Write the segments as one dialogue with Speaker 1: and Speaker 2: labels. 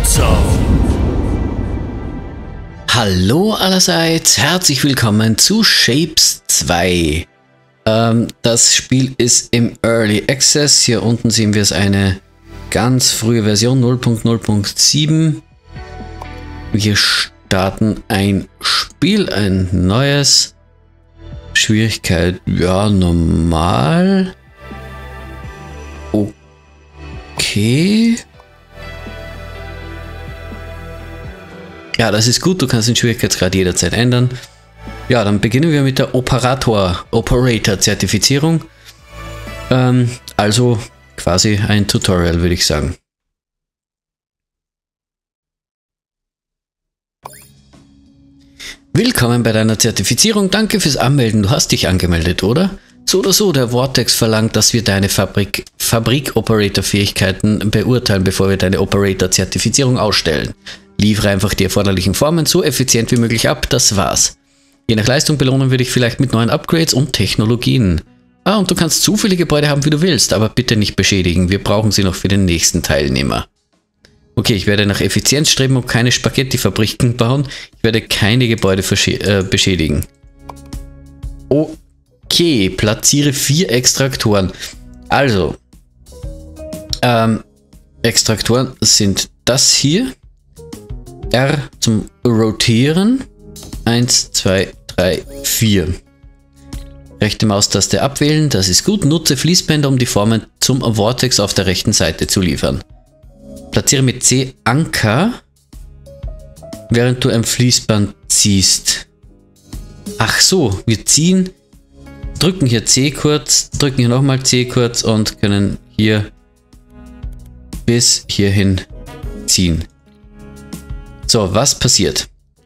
Speaker 1: Hallo allerseits, herzlich willkommen zu Shapes 2. Das Spiel ist im Early Access. Hier unten sehen wir es, eine ganz frühe Version 0.0.7. Wir starten ein Spiel, ein neues. Schwierigkeit, ja, normal. Okay. Ja, das ist gut, du kannst den Schwierigkeitsgrad jederzeit ändern. Ja, dann beginnen wir mit der Operator-Zertifizierung. Also quasi ein Tutorial, würde ich sagen. Willkommen bei deiner Zertifizierung, danke fürs Anmelden, du hast dich angemeldet, oder? So oder so, der Vortex verlangt, dass wir deine Fabrik-Operator-Fähigkeiten beurteilen, bevor wir deine Operator-Zertifizierung ausstellen. Liefere einfach die erforderlichen Formen so effizient wie möglich ab, das war's. Je nach Leistung belohnen wir dich vielleicht mit neuen Upgrades und Technologien. Ah, und du kannst so viele Gebäude haben, wie du willst, aber bitte nicht beschädigen, wir brauchen sie noch für den nächsten Teilnehmer. Okay, ich werde nach Effizienz streben und keine Spaghetti-Fabriken bauen. Ich werde keine Gebäude beschädigen. Okay, platziere 4 Extraktoren. Also, Extraktoren sind das hier. R zum Rotieren. 1, 2, 3, 4. Rechte Maustaste abwählen, das ist gut. Nutze Fließbänder, um die Formen zum Vortex auf der rechten Seite zu liefern. Platziere mit C Anker, während du ein Fließband ziehst. Ach so, wir ziehen, drücken hier C kurz, drücken hier nochmal C kurz und können hier bis hierhin ziehen. So, was passiert?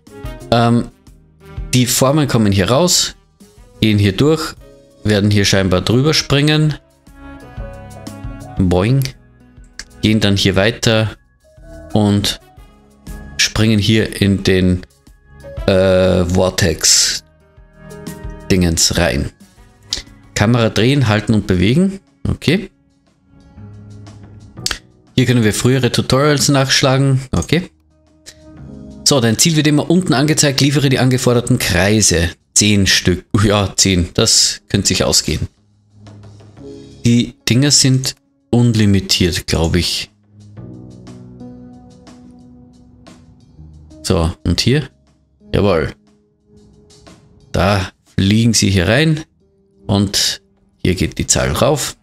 Speaker 1: Die Formen kommen hier raus, gehen hier durch, werden hier scheinbar drüber springen. Boing. Gehen dann hier weiter und springen hier in den Vortex-Dingens rein. Kamera drehen, halten und bewegen. Okay. Hier können wir frühere Tutorials nachschlagen. Okay. So, dein Ziel wird immer unten angezeigt. Liefere die angeforderten Kreise. 10 Stück. Ja, 10. Das könnte sich ausgehen. Die Dinger sind unlimitiert, glaube ich. So, und hier? Jawohl. Da fliegen sie hier rein. Und hier geht die Zahl rauf.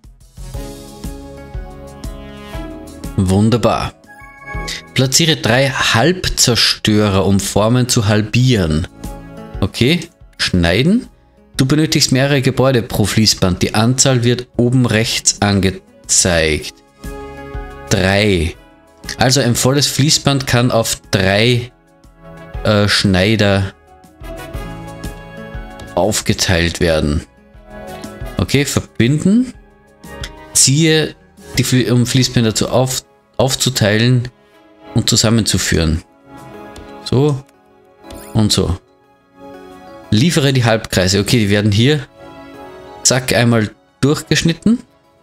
Speaker 1: Wunderbar. Platziere 3 Halbzerstörer, um Formen zu halbieren. Okay, schneiden. Du benötigst mehrere Gebäude pro Fließband. Die Anzahl wird oben rechts angezeigt. 3. Also ein volles Fließband kann auf 3 Schneider aufgeteilt werden. Okay, verbinden. Ziehe die Fließbänder aufzuteilen und zusammenzuführen. So und so. Liefere die Halbkreise. Okay, die werden hier zack einmal durchgeschnitten.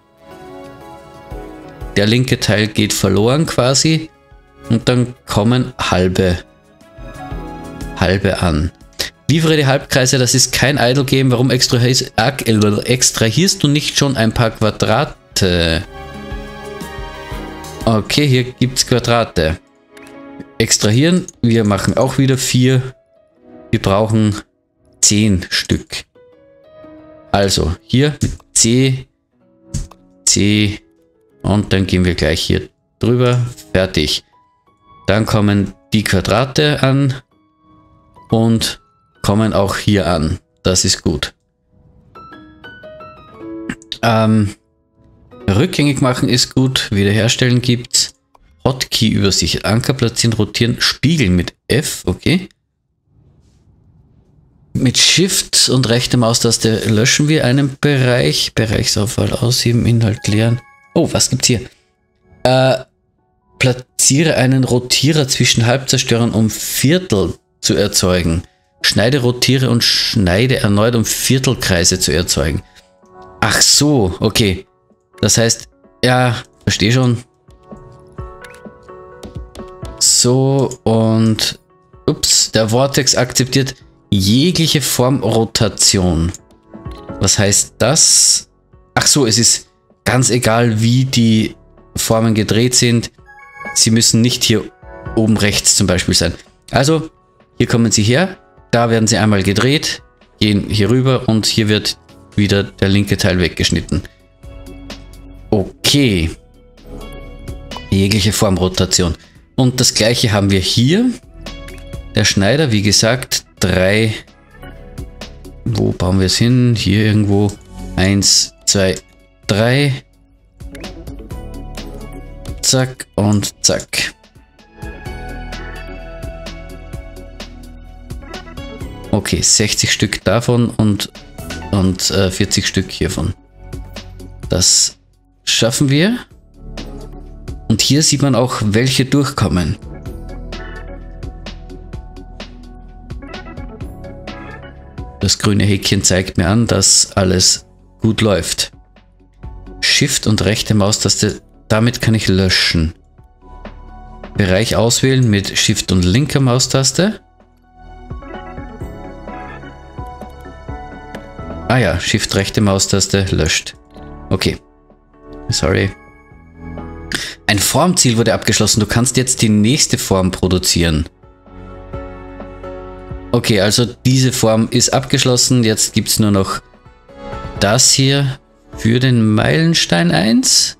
Speaker 1: Der linke Teil geht verloren quasi und dann kommen halbe an. Liefere die Halbkreise, das ist kein Idle Game. Warum extrahierst du nicht schon ein paar Quadrate? Okay, hier gibt es Quadrate. Extrahieren, wir machen auch wieder 4. Wir brauchen 10 Stück. Also hier mit C, C und dann gehen wir gleich hier drüber. Fertig. Dann kommen die Quadrate an und kommen auch hier an. Das ist gut. Rückgängig machen ist gut. Wiederherstellen gibt's. Hotkey-Übersicht. Anker platzieren, rotieren, spiegeln mit F. Okay. Mit Shift und rechte Maustaste löschen wir einen Bereich. Bereichsauswahl ausheben, Inhalt klären. Oh, was gibt's hier? Platziere einen Rotierer zwischen Halbzerstörern, um Viertel zu erzeugen. Schneide, rotiere und schneide erneut, um Viertelkreise zu erzeugen. Ach so, okay. Das heißt, ja, verstehe schon. So, und ups, der Vortex akzeptiert jegliche Formrotation. Was heißt das? Ach so, es ist ganz egal, wie die Formen gedreht sind. Sie müssen nicht hier oben rechts zum Beispiel sein. Also, hier kommen sie her, da werden sie einmal gedreht, gehen hier rüber und hier wird wieder der linke Teil weggeschnitten. Okay. Jegliche Formrotation. Und das gleiche haben wir hier. Der Schneider, wie gesagt, 3. Wo bauen wir es hin? Hier irgendwo. 1, 2, 3. Zack und zack. Okay, 60 Stück davon und 40 Stück hiervon. Das schaffen wir. Und hier sieht man auch, welche durchkommen. Das grüne Häkchen zeigt mir an, dass alles gut läuft. Shift und rechte Maustaste, damit kann ich löschen. Bereich auswählen mit Shift und linker Maustaste. Ah ja, Shift rechte Maustaste löscht. Okay. Sorry. Ein Formziel wurde abgeschlossen. Du kannst jetzt die nächste Form produzieren. Okay, also diese Form ist abgeschlossen. Jetzt gibt es nur noch das hier für den Meilenstein 1.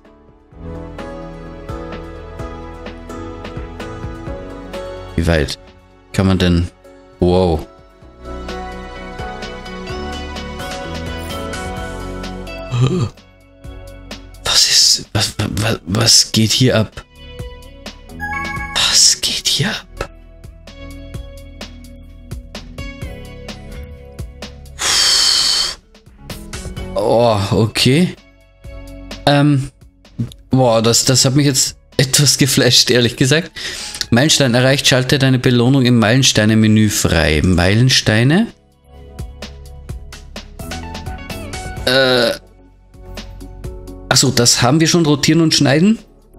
Speaker 1: Wie weit kann man denn... Wow. Was geht hier ab? Was geht hier ab? Oh, okay. Boah, das hat mich jetzt etwas geflasht, ehrlich gesagt. Meilenstein erreicht, schalte deine Belohnung im Meilensteine-Menü frei. Meilensteine? Achso, das haben wir schon, rotieren und schneiden.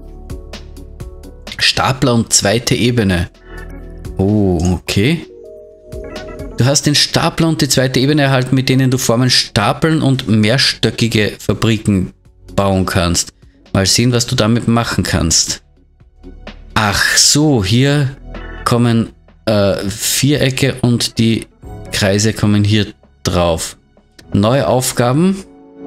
Speaker 1: Stapler und zweite Ebene. Oh, okay. Du hast den Stapler und die zweite Ebene erhalten, mit denen du Formen stapeln und mehrstöckige Fabriken bauen kannst. Mal sehen, was du damit machen kannst. Ach so, hier kommen Vierecke und die Kreise kommen hier drauf. Neue Aufgaben.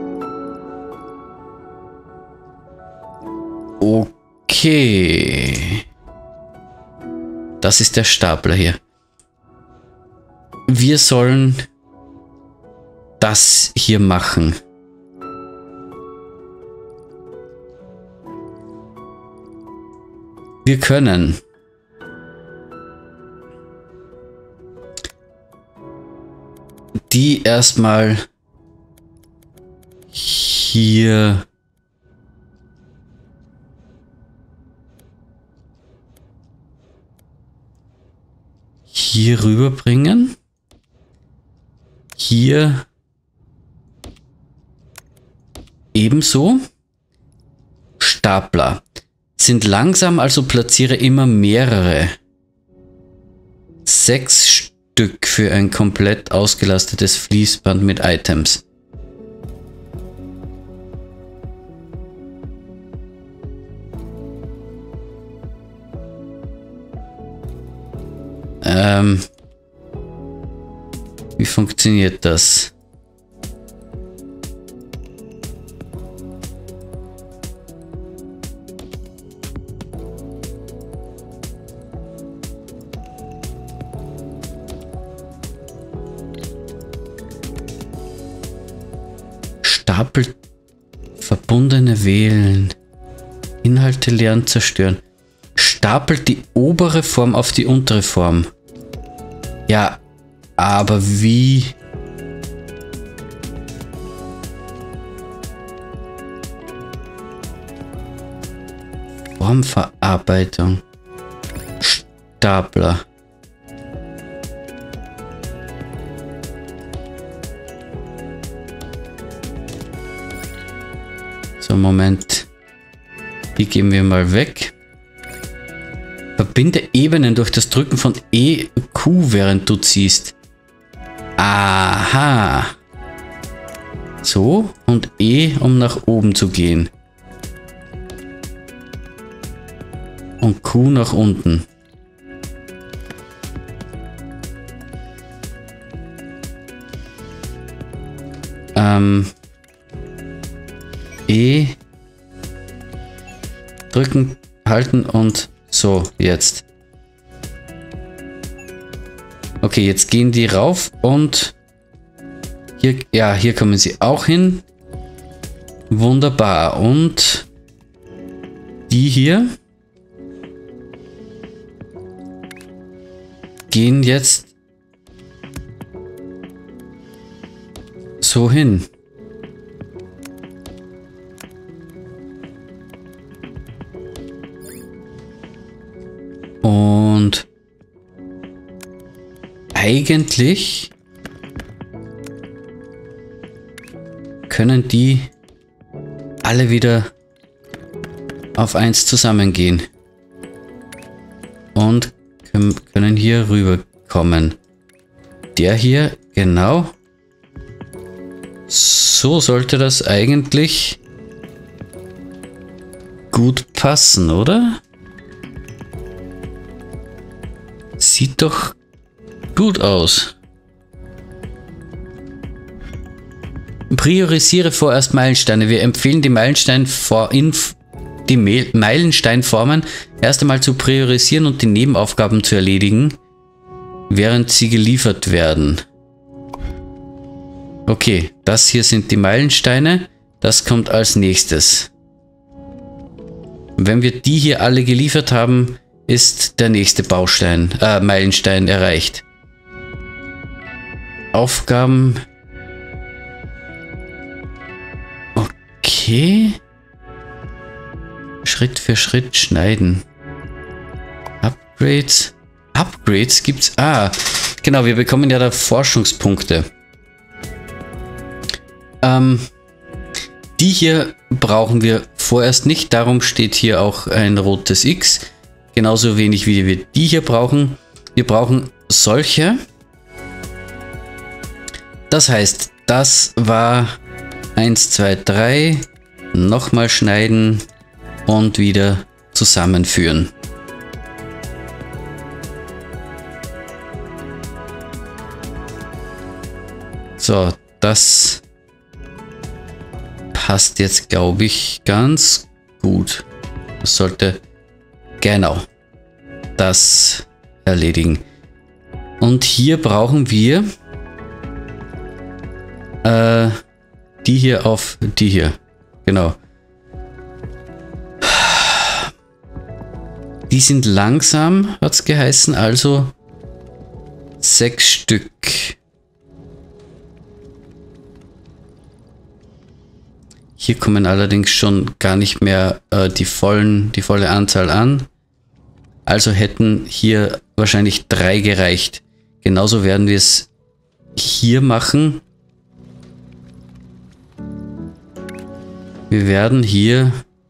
Speaker 1: Okay. Das ist der Stapler hier. Wir sollen das hier machen. Wir können die erstmal hier rüberbringen. Hier ebenso. Stapler sind langsam, also platziere immer mehrere. 6 Stück für ein komplett ausgelastetes Fließband mit Items. Wie funktioniert das? Stapel verbundene wählen. Inhalte leeren zerstören. Stapelt die obere Form auf die untere Form. Ja, aber wie? Formverarbeitung. Stapler. So, Moment. Die geben wir mal weg. Verbinde Ebenen durch das Drücken von E, Q, während du ziehst. Aha. So, und E, um nach oben zu gehen. Und Q nach unten. E drücken, halten und so, jetzt. Okay, jetzt gehen die rauf und hier, ja, hier kommen sie auch hin. Wunderbar. Und die hier gehen jetzt so hin. Und eigentlich können die alle wieder auf 1 zusammengehen. Und können hier rüber kommen. Der hier, genau. So sollte das eigentlich gut passen, oder? Sieht doch gut aus. Priorisiere vorerst Meilensteine. Wir empfehlen die Meilensteinformen erst einmal zu priorisieren und die Nebenaufgaben zu erledigen, während sie geliefert werden. Okay, das hier sind die Meilensteine. Das kommt als nächstes. Wenn wir die hier alle geliefert haben, ist der nächste Meilenstein erreicht. Aufgaben. Okay. Schritt für Schritt schneiden. Upgrades. Upgrades gibt's. Ah, genau, wir bekommen ja da Forschungspunkte. Die hier brauchen wir vorerst nicht. Darum steht hier auch ein rotes X. Genauso wenig wie wir die hier brauchen. Wir brauchen solche. Das heißt, das war 1, 2, 3. Nochmal schneiden und wieder zusammenführen. So, das passt jetzt, glaube ich, ganz gut. Das sollte genau das erledigen. Und hier brauchen wir die hier auf die hier. Genau. Die sind langsam, hat es geheißen, also 6 Stück. Hier kommen allerdings schon gar nicht mehr die volle Anzahl an. Also hätten hier wahrscheinlich 3 gereicht. Genauso werden wir es hier machen. Wir werden hier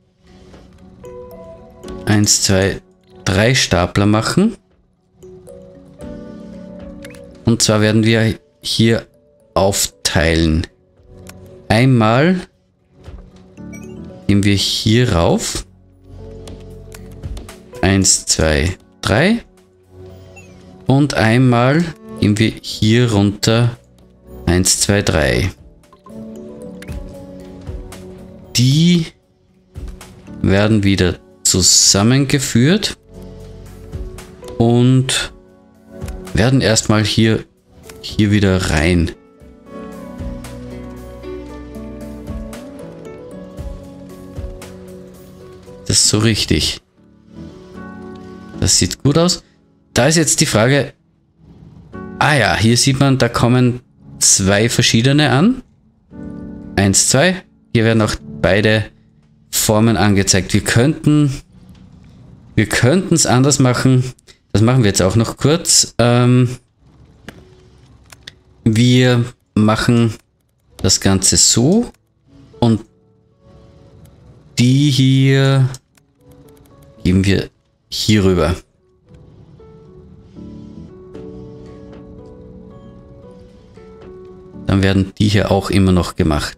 Speaker 1: 1, 2, 3 Stapler machen. Und zwar werden wir hier aufteilen. Einmal gehen wir hier rauf. 1, 2, 3. Und einmal gehen wir hier runter. 1, 2, 3. Die werden wieder zusammengeführt und werden erstmal hier wieder rein. Das ist so richtig. Das sieht gut aus. Da ist jetzt die Frage. Ah ja, hier sieht man, da kommen 2 verschiedene an. 1, 2. Hier werden auch beide Formen angezeigt. Wir könnten es anders machen. Das machen wir jetzt auch noch kurz. Wir machen das Ganze so und die hier geben wir hier rüber. werden die hier auch immer noch gemacht.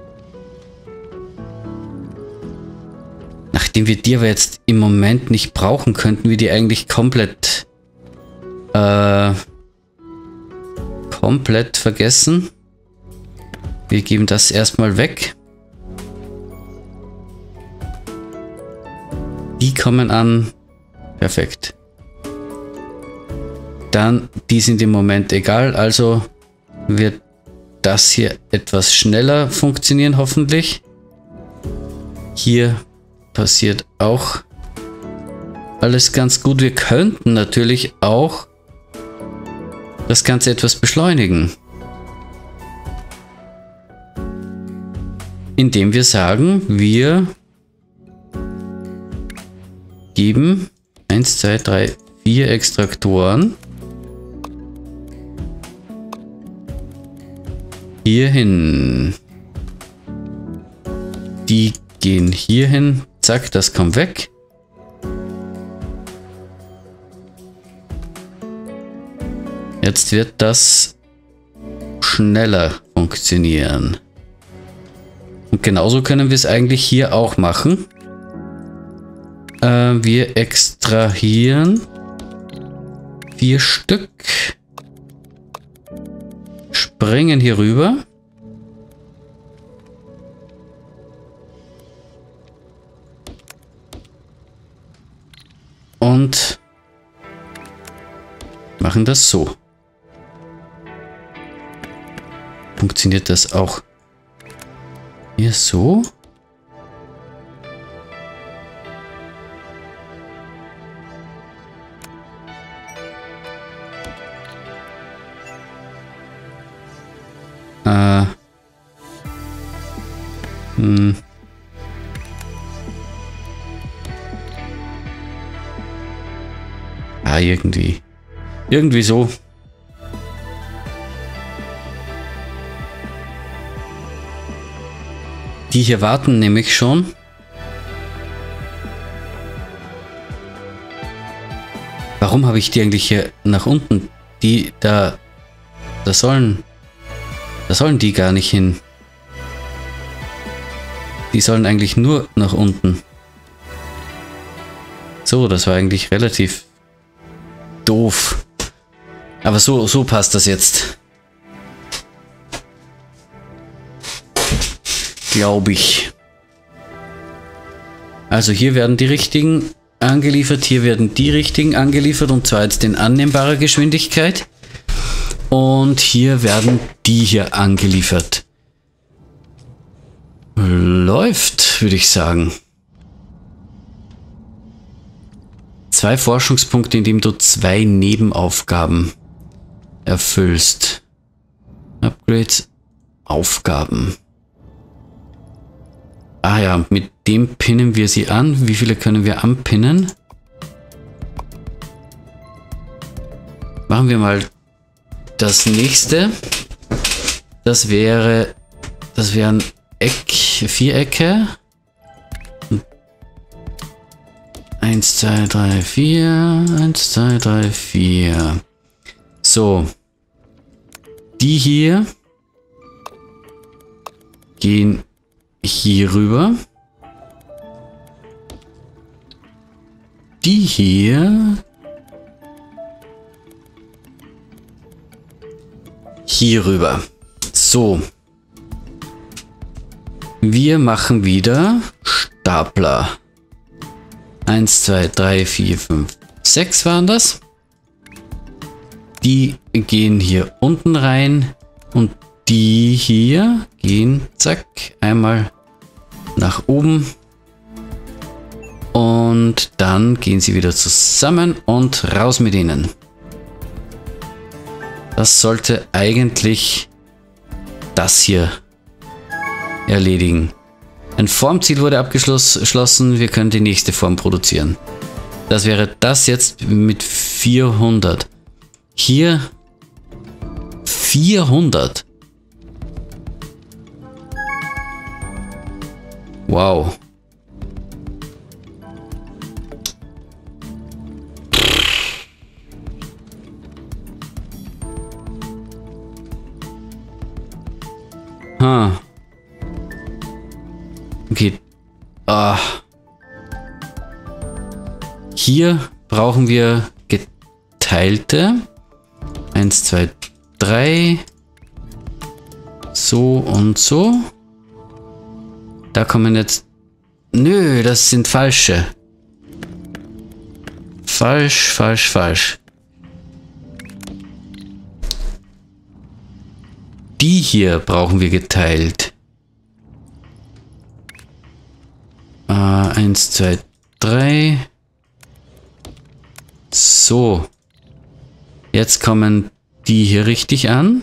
Speaker 1: Nachdem wir die aber jetzt im Moment nicht brauchen, könnten wir die eigentlich komplett vergessen. Wir geben das erstmal weg. Die kommen an. Perfekt. Dann, die sind im Moment egal, also wird das hier etwas schneller funktionieren, hoffentlich. Hier passiert auch alles ganz gut. Wir könnten natürlich auch das Ganze etwas beschleunigen. Indem wir sagen, wir geben 1, 2, 3, 4 Extraktoren hier hin. Die gehen hier hin. Zack, das kommt weg. Jetzt wird das schneller funktionieren. Und genauso können wir es eigentlich hier auch machen. Wir extrahieren 4 Stück. Springen hier rüber. Und machen das so. Funktioniert das auch hier so? Irgendwie so. Die hier warten nämlich schon. Warum habe ich die eigentlich hier nach unten? Die da sollen die gar nicht hin. Die sollen eigentlich nur nach unten. So, das war eigentlich relativ doof. Aber so passt das jetzt. Glaube ich. Also hier werden die richtigen angeliefert, hier werden die richtigen angeliefert und zwar jetzt in annehmbarer Geschwindigkeit. Und hier werden die hier angeliefert. Läuft, würde ich sagen. 2 Forschungspunkte, indem du 2 Nebenaufgaben erfüllst. Upgrades, Aufgaben. Ah ja, mit dem pinnen wir sie an. Wie viele können wir anpinnen? Machen wir mal das nächste. Das wären Vierecke. 1, 2, 3, 4. 1, 2, 3, 4. So. Die hier gehen hier rüber. Die hier hier rüber. So. Wir machen wieder Stapler. 1, 2, 3, 4, 5, 6 waren das. Die gehen hier unten rein und die hier gehen, zack, einmal nach oben und dann gehen sie wieder zusammen und raus mit ihnen. Das sollte eigentlich das hier erledigen. Ein Formziel wurde abgeschlossen, wir können die nächste Form produzieren. Das wäre das jetzt mit 400. Hier 400. Wow. Hier brauchen wir geteilte. 1, 2, 3. So und so. Da kommen jetzt... Nö, das sind falsche. Falsch, falsch, falsch. Die hier brauchen wir geteilt. 1, 2, 3. So. Jetzt kommen die hier richtig an.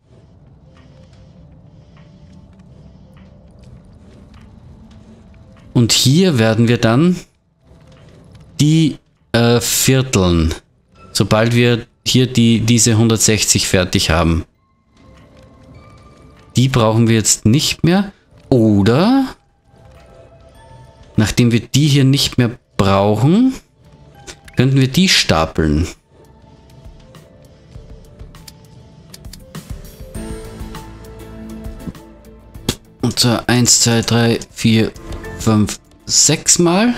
Speaker 1: Und hier werden wir dann die vierteln. Sobald wir hier diese 160 fertig haben. Die brauchen wir jetzt nicht mehr. Oder, nachdem wir die hier nicht mehr brauchen, könnten wir die stapeln. Und zwar 1, 2, 3, 4, 5, 6 Mal.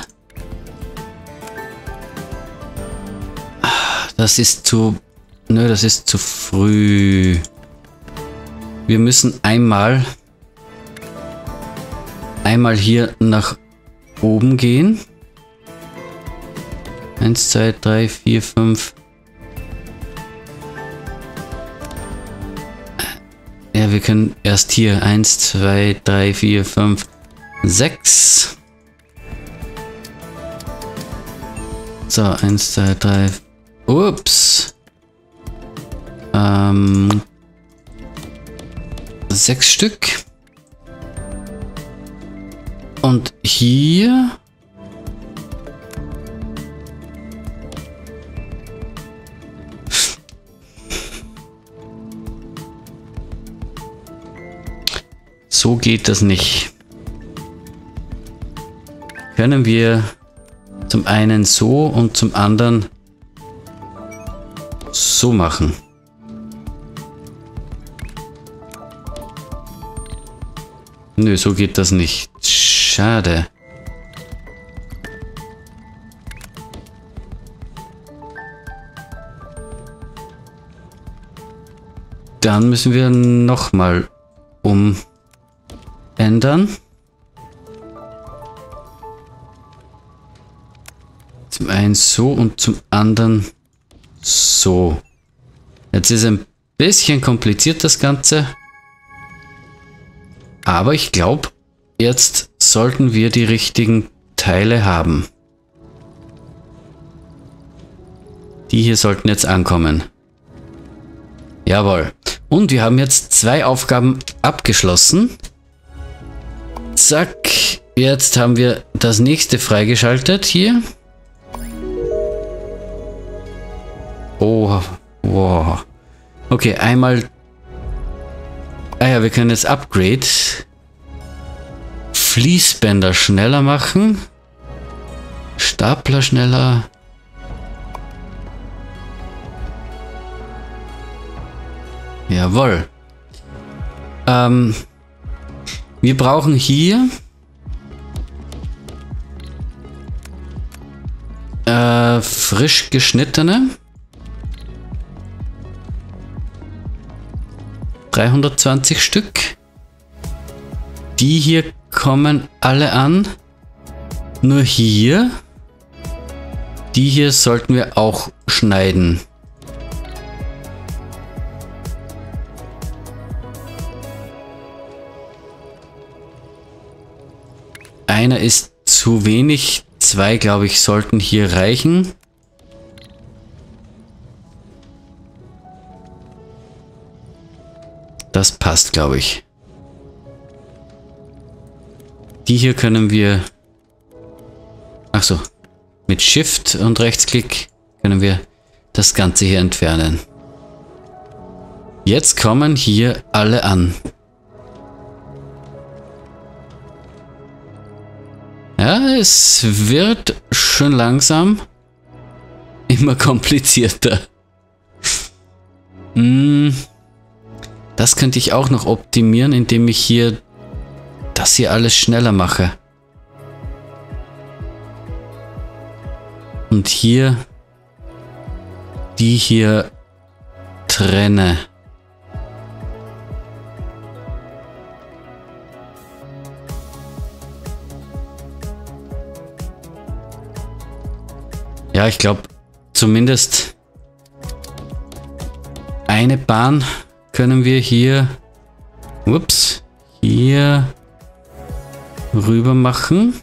Speaker 1: Das ist zu... Nö, das ist zu früh. Wir müssen einmal hier nach oben gehen. 1, 2, 3, 4, 5. Ja, wir können erst hier 1, 2, 3, 4, 5, 6. So, 1, 2, 3. Ups. 6 Stück. Und hier. So geht das nicht. Können wir zum einen so und zum anderen so machen. Nö, so geht das nicht. Schade. Dann müssen wir nochmal umändern. Zum einen so und zum anderen so. Jetzt ist ein bisschen kompliziert das Ganze. Aber ich glaube, jetzt sollten wir die richtigen Teile haben. Die hier sollten jetzt ankommen. Jawohl. Und wir haben jetzt 2 Aufgaben abgeschlossen. Zack. Jetzt haben wir das nächste freigeschaltet hier. Oh, wow. Okay, einmal... Ah ja, wir können jetzt Upgrade. Fließbänder schneller machen. Stapler schneller. Jawohl. Wir brauchen hier frisch geschnittene. 320 Stück. Die hier kommen alle an. Nur hier. Die hier sollten wir auch schneiden. Einer ist zu wenig. 2, glaube ich, sollten hier reichen. Das passt, glaube ich. Die hier können wir... Ach so. Mit Shift und Rechtsklick können wir das Ganze hier entfernen. Jetzt kommen hier alle an. Ja, es wird schon langsam immer komplizierter. Das könnte ich auch noch optimieren, indem ich hier das hier alles schneller mache. und hier die hier trenne. Ja, ich glaube, zumindest eine Bahn können wir hier, ups, hier rüber machen.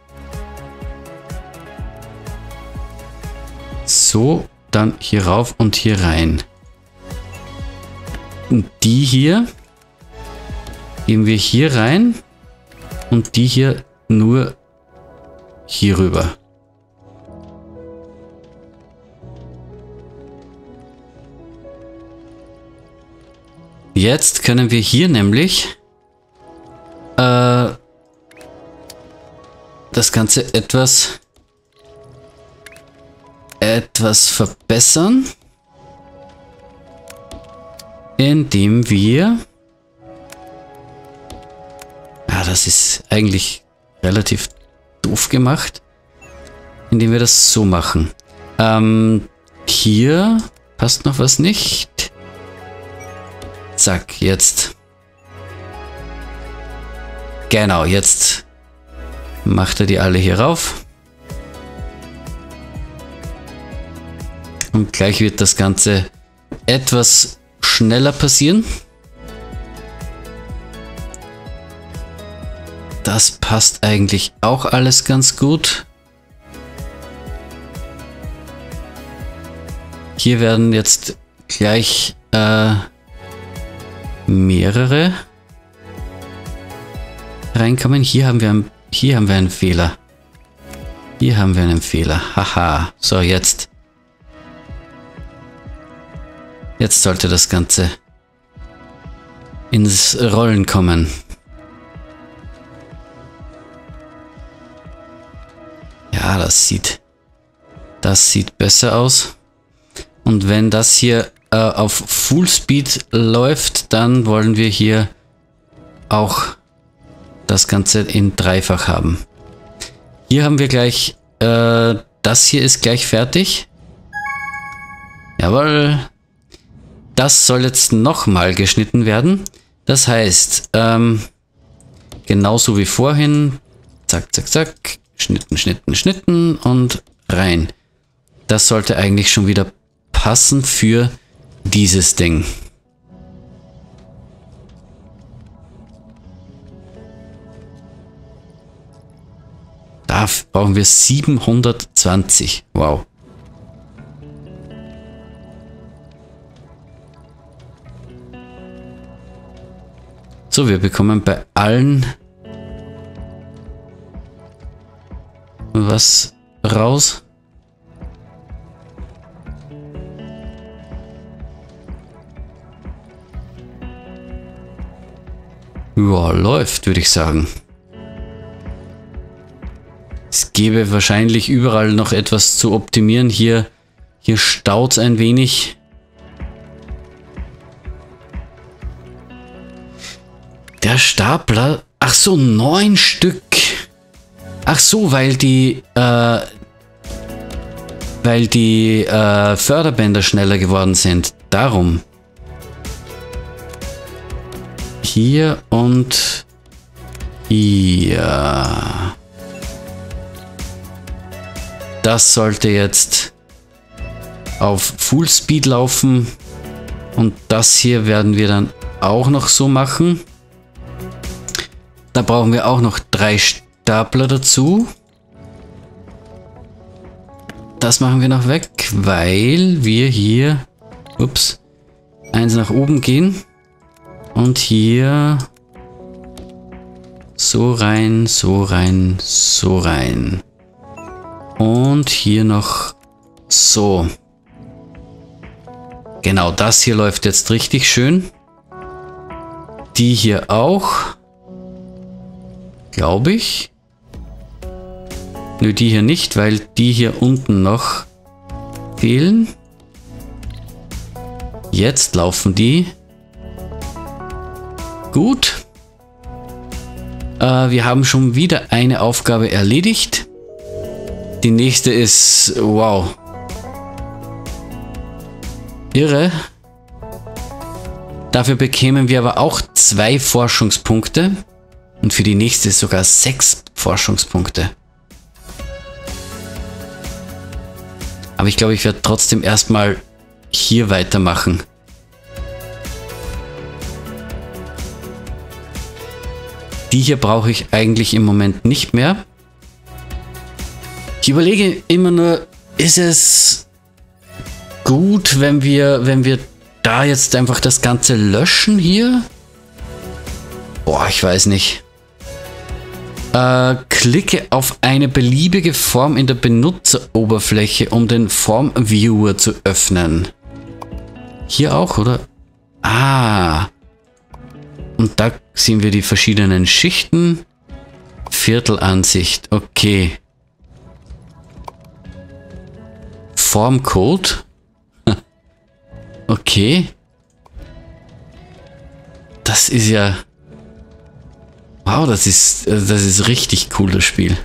Speaker 1: So, dann hier rauf und hier rein. Und die hier gehen wir hier rein und die hier nur hier rüber. Jetzt können wir hier nämlich das Ganze etwas verbessern, indem wir, ja, das ist eigentlich relativ doof gemacht, indem wir das so machen. Hier passt noch was nicht. Zack, jetzt. Genau, jetzt macht er die alle hier rauf. Und gleich wird das Ganze etwas schneller passieren. Das passt eigentlich auch alles ganz gut. Hier werden jetzt gleich mehrere reinkommen. Hier haben wir einen Fehler. Hier haben wir einen Fehler. Haha. So, jetzt. Jetzt sollte das Ganze ins Rollen kommen. Ja, das sieht besser aus. Und wenn das hier auf Full Speed läuft, dann wollen wir hier auch das Ganze in dreifach haben. Hier haben wir gleich, das hier ist gleich fertig. Jawohl. Das soll jetzt nochmal geschnitten werden. Das heißt, genauso wie vorhin, zack, zack, zack, schnitten, schnitten, schnitten und rein. Das sollte eigentlich schon wieder passen für dieses Ding. Da brauchen wir 720. Wow. So, wir bekommen bei allen was raus. Ja, läuft, würde ich sagen. Es gäbe wahrscheinlich überall noch etwas zu optimieren. Hier staut es ein wenig. Der Stapler, ach so, 9 Stück. Ach so, weil die Förderbänder schneller geworden sind. Darum. Hier und hier. Das sollte jetzt auf Full Speed laufen. Und das hier werden wir dann auch noch so machen. Da brauchen wir auch noch 3 Stapler dazu. Das machen wir noch weg, weil wir hier, ups, eins nach oben gehen. Und hier so rein, so rein, so rein. Und hier noch so. Genau, das hier läuft jetzt richtig schön. Die hier auch. Glaube ich. Nö, die hier nicht, weil die hier unten noch fehlen. Jetzt laufen die. Gut. Wir haben schon wieder eine Aufgabe erledigt. Die nächste ist, wow. Irre. Dafür bekämen wir aber auch 2 Forschungspunkte. Und für die nächste sogar 6 Forschungspunkte. Aber ich glaube, ich werde trotzdem erstmal hier weitermachen. Die hier brauche ich eigentlich im Moment nicht mehr. Ich überlege immer nur, ist es gut, wenn wir da jetzt einfach das Ganze löschen hier? Boah, ich weiß nicht. Klicke auf eine beliebige Form in der Benutzeroberfläche, um den Form Viewer zu öffnen. Hier auch, oder? Ah. Und da sehen wir die verschiedenen Schichten. Viertelansicht, okay. Formcode. Okay. Das ist ja... Wow, das ist richtig cool, das Spiel.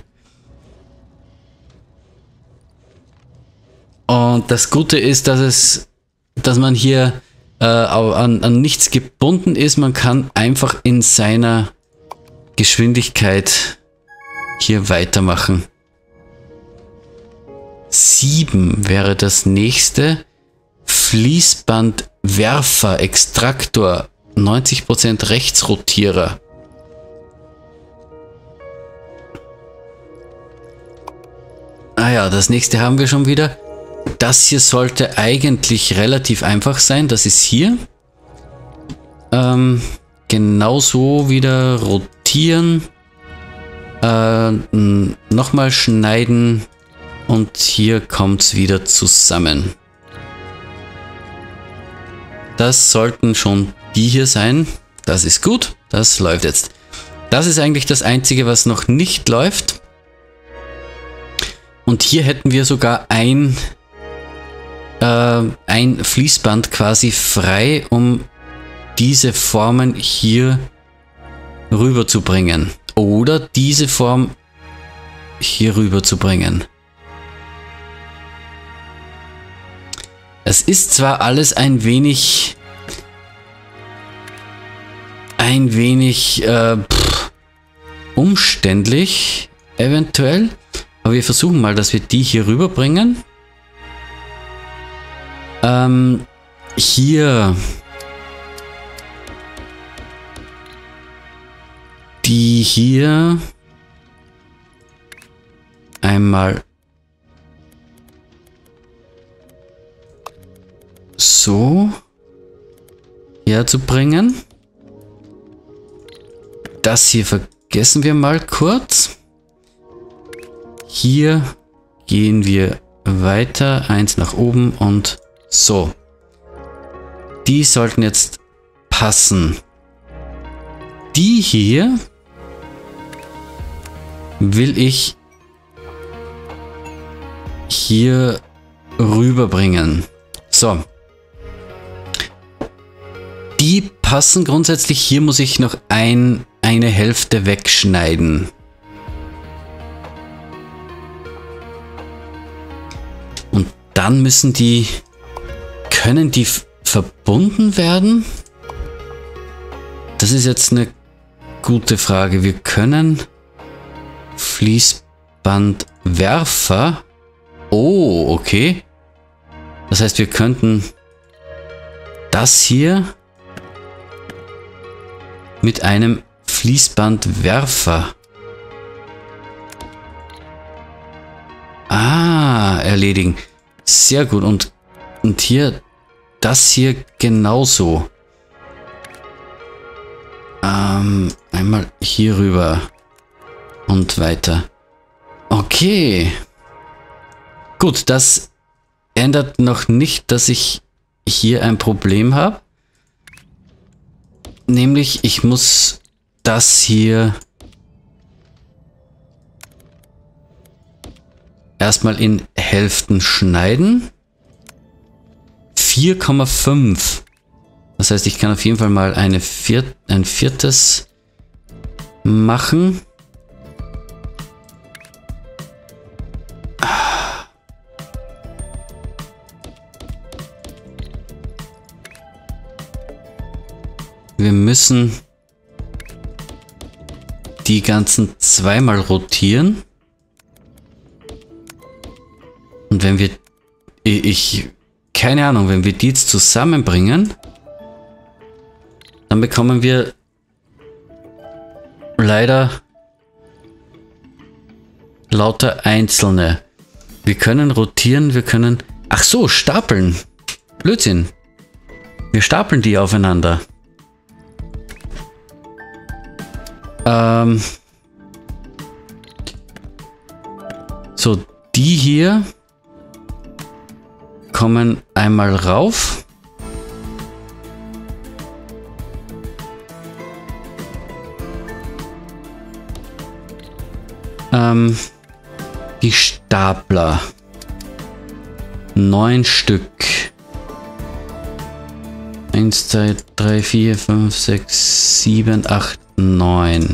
Speaker 1: Und das Gute ist, dass man hier an nichts gebunden ist. Man kann einfach in seiner Geschwindigkeit hier weitermachen. 7 wäre das nächste. Fließbandwerfer, Extraktor, 90% Rechtsrotierer. Ah ja, das nächste haben wir schon wieder. Das hier sollte eigentlich relativ einfach sein. Das ist hier. Genauso wieder rotieren. Nochmal schneiden. Und hier kommt es wieder zusammen. Das sollten schon die hier sein. Das ist gut. Das läuft jetzt. Das ist eigentlich das Einzige, was noch nicht läuft. Und hier hätten wir sogar ein Fließband quasi frei, um diese Formen hier rüber zu bringen. Oder diese Form hier rüber zu bringen. Es ist zwar alles ein wenig umständlich, eventuell. Aber wir versuchen mal, dass wir die hier rüberbringen. Hier. Die hier. Einmal. So. Herzubringen. Das hier vergessen wir mal kurz. Hier gehen wir weiter, 1 nach oben und so. Die sollten jetzt passen. Die hier will ich hier rüberbringen. So. Die passen grundsätzlich. Hier muss ich noch eine Hälfte wegschneiden. Dann müssen können die verbunden werden? Das ist jetzt eine gute Frage. Wir können Fließbandwerfer. Oh, okay. Das heißt, wir könnten das hier mit einem Fließbandwerfer erledigen. Sehr gut. Und hier, das hier genauso. Einmal hier rüber und weiter. Okay. Gut, das ändert noch nicht, dass ich hier ein Problem habe. Nämlich, ich muss das hier erstmal in Hälften schneiden. 4,5. Das heißt, ich kann auf jeden Fall mal ein viertes machen. wir müssen die ganzen zweimal rotieren. Und wenn wir, keine Ahnung, wenn wir die jetzt zusammenbringen, dann bekommen wir leider lauter einzelne. Wir können rotieren, wir können... Ach so, stapeln. Blödsinn. Wir stapeln die aufeinander. So, die hier kommen einmal rauf. Die Stapler. 9 Stück. 1, 2, 3, 4, 5, 6, 7, 8, 9.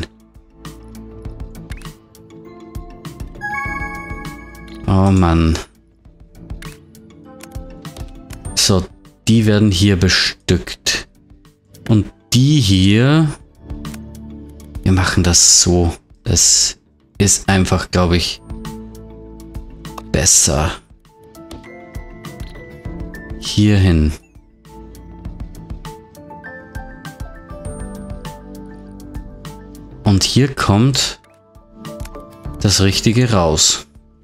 Speaker 1: Oh Mann. So, die werden hier bestückt. Und die hier... Wir machen das so. Das ist einfach, glaube ich, besser. Hierhin. Und hier kommt das Richtige raus.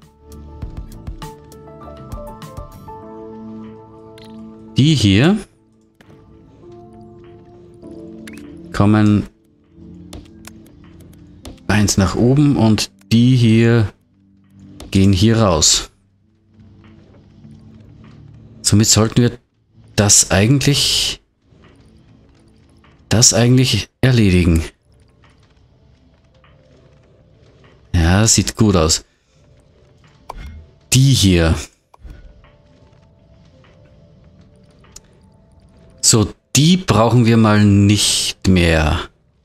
Speaker 1: Die hier kommen eins nach oben und die hier gehen hier raus. Somit sollten wir das eigentlich erledigen. Ja, sieht gut aus. Die hier. So, die brauchen wir mal nicht mehr.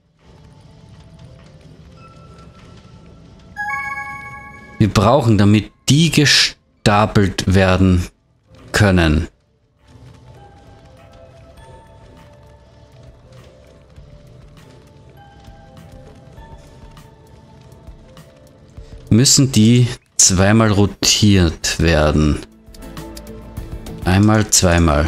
Speaker 1: Wir brauchen, damit die gestapelt werden können. Müssen die zweimal rotiert werden. Einmal, zweimal.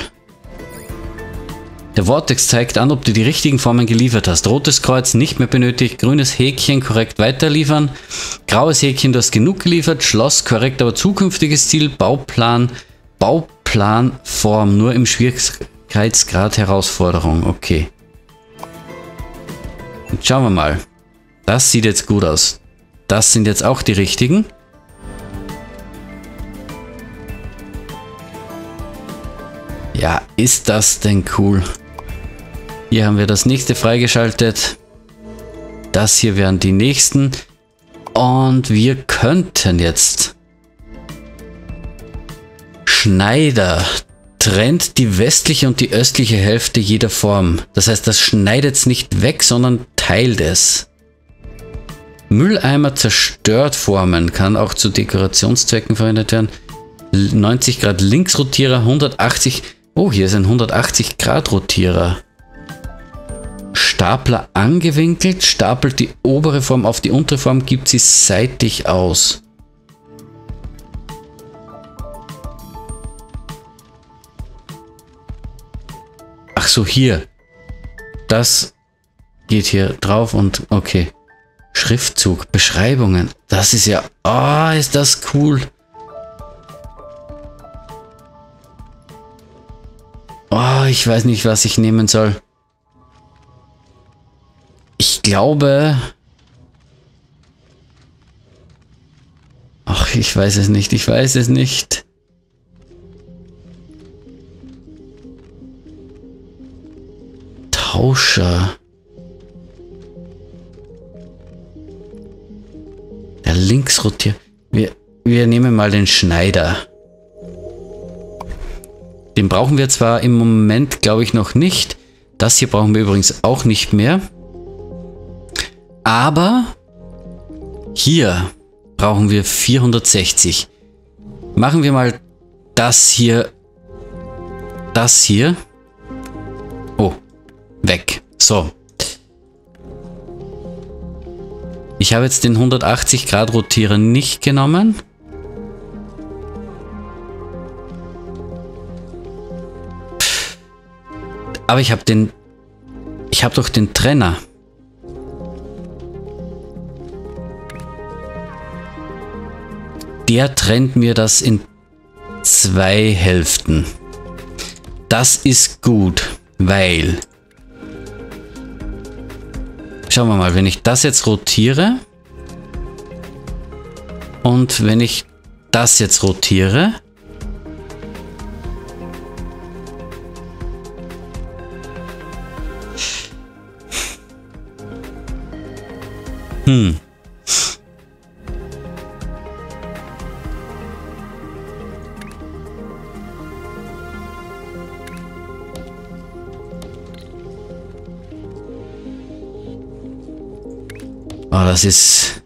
Speaker 1: Der Vortex zeigt an, ob du die richtigen Formen geliefert hast. Rotes Kreuz nicht mehr benötigt, grünes Häkchen korrekt weiterliefern, graues Häkchen, du hast genug geliefert, Schloss korrekt, aber zukünftiges Ziel, Bauplan, Form, nur im Schwierigkeitsgrad Herausforderung. Okay. Und schauen wir mal. Das sieht jetzt gut aus. Das sind jetzt auch die richtigen. Ja, ist das denn cool? Hier haben wir das nächste freigeschaltet. Das hier wären die nächsten. Und wir könnten jetzt... Schneider trennt die westliche und die östliche Hälfte jeder Form. Das heißt, das schneidet es nicht weg, sondern teilt es. Mülleimer zerstört Formen, kann auch zu Dekorationszwecken verwendet werden. 90 Grad Linksrotierer, 180... Oh, hier ist ein 180 Grad Rotierer. Stapler angewinkelt, stapelt die obere Form auf die untere Form, gibt sie seitlich aus. Ach so, hier. Das geht hier drauf und okay. Schriftzug, Beschreibungen. Das ist ja... Ah, ist das cool. Oh, ich weiß nicht, was ich nehmen soll. Ich glaube... Ach, ich weiß es nicht, ich weiß es nicht. Tauscher. Der Linksrotier. Wir nehmen mal den Schneider. Den brauchen wir zwar im Moment, glaube ich, noch nicht. Das hier brauchen wir übrigens auch nicht mehr. Aber hier brauchen wir 460. Machen wir mal das hier. Das hier. Oh, weg. So. Ich habe jetzt den 180 Grad Rotierer nicht genommen. Aber ich habe doch den Trenner. Der trennt mir das in 2 Hälften. Das ist gut, weil... Schauen wir mal, wenn ich das jetzt rotiere und wenn ich das jetzt rotiere, oh, das ist...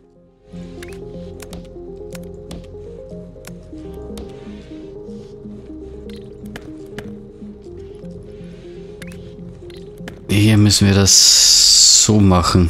Speaker 1: Hier müssen wir das so machen.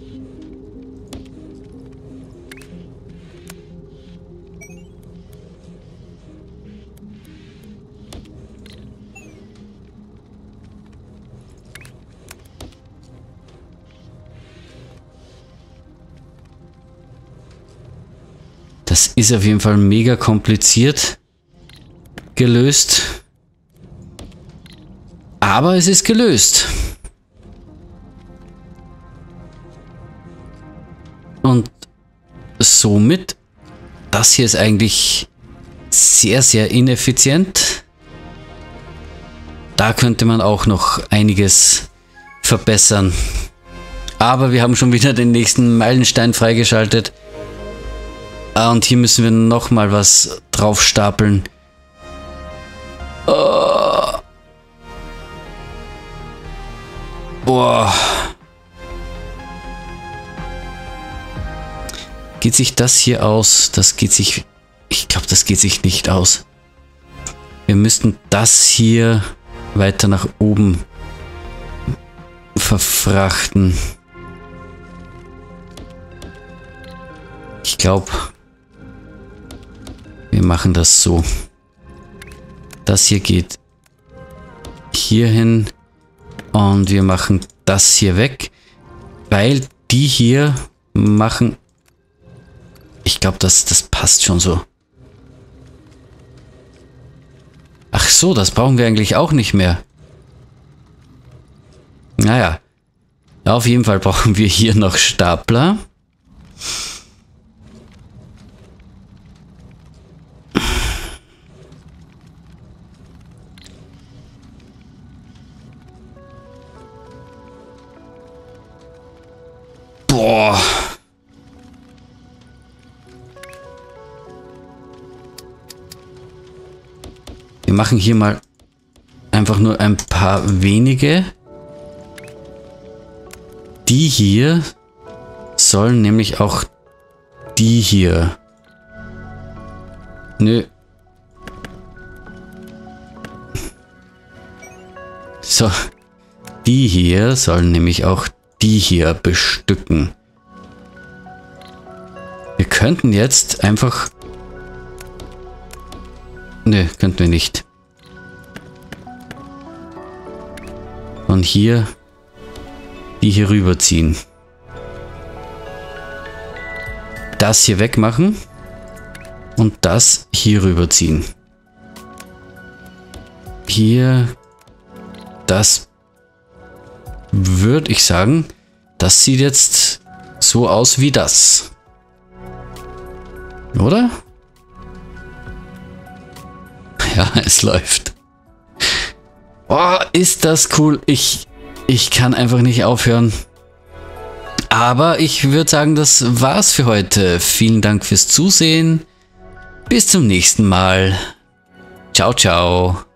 Speaker 1: Das ist auf jeden Fall mega kompliziert gelöst. Aber es ist gelöst. Und somit, das hier ist eigentlich sehr, sehr ineffizient. Da könnte man auch noch einiges verbessern. Aber wir haben schon wieder den nächsten Meilenstein freigeschaltet. Und hier müssen wir noch mal was drauf stapeln. Oh. Boah. Geht sich das hier aus? Das geht sich... Ich glaube, das geht sich nicht aus. Wir müssten das hier weiter nach oben verfrachten. Ich glaube... Wir machen das so. Das hier geht hier hin und wir machen das hier weg, weil die hier machen... Ich glaube, das passt schon so. Ach so, das brauchen wir eigentlich auch nicht mehr. Naja, auf jeden Fall brauchen wir hier noch Stapler. Boah. Wir machen hier mal einfach nur ein paar wenige. Die hier sollen nämlich auch die hier. Nö. So. Die hier sollen nämlich auch die hier bestücken. Wir könnten jetzt einfach... Nö, könnten wir nicht. Und hier die hier rüberziehen. Das hier wegmachen und das hier rüberziehen. Hier das würde ich sagen, das sieht jetzt so aus wie das. Oder? Ja, es läuft. Oh, ist das cool. Ich kann einfach nicht aufhören. Aber ich würde sagen, das war's für heute. Vielen Dank fürs Zusehen. Bis zum nächsten Mal. Ciao, ciao.